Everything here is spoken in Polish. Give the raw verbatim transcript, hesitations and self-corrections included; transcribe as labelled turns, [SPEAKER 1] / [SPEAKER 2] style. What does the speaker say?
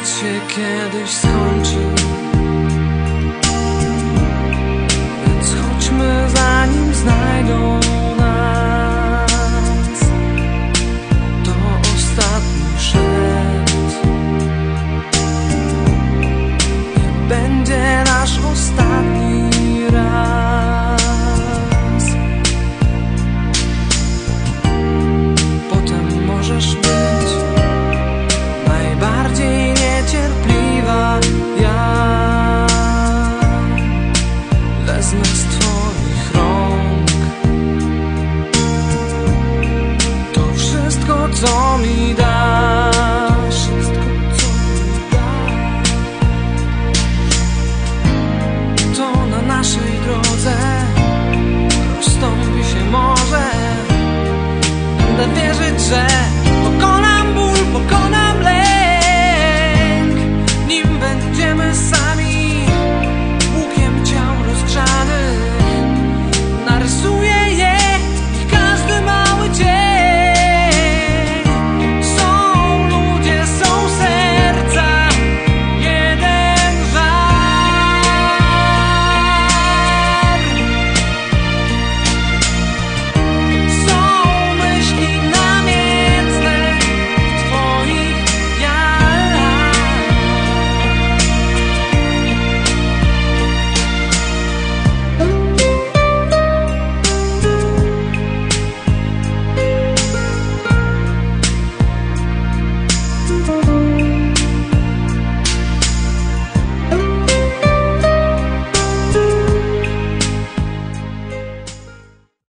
[SPEAKER 1] świat się kiedyś skończy, więc chodźmy zanim znajdą nas. To ostatni szept, nie będzie nasz ostatni raz. Potem możesz być najbardziej niecierpliwa. Ja wezmę z twoich rąk to wszystko, co mi dasz. To na naszej drodze rozstąpi się może. Będę wierzyć, że